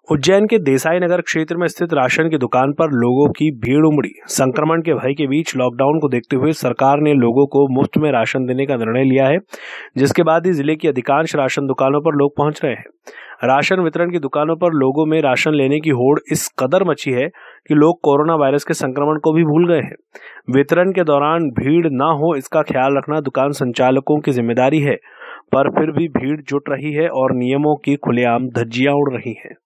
उज्जैन के देसाई नगर क्षेत्र में स्थित राशन की दुकान पर लोगों की भीड़ उमड़ी। संक्रमण के भय के बीच लॉकडाउन को देखते हुए सरकार ने लोगों को मुफ्त में राशन देने का निर्णय लिया है, जिसके बाद ही जिले की अधिकांश राशन दुकानों पर लोग पहुंच रहे हैं। राशन वितरण की दुकानों पर लोगों में राशन लेने की होड़ इस कदर मची है कि लोग कोरोना वायरस के संक्रमण को भी भूल गए हैं। वितरण के दौरान भीड़ न हो, इसका ख्याल रखना दुकान संचालकों की जिम्मेदारी है, पर फिर भी भीड़ जुट रही है और नियमों की खुलेआम धज्जियां उड़ रही हैं।